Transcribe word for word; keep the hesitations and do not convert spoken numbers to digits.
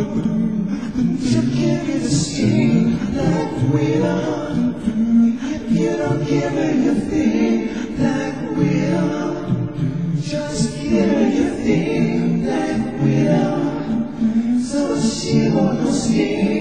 You give me the sting, BlackWidow. You don't give me a thing, BlackWidow. Just give me a thing, BlackWidow. So she won't no sting.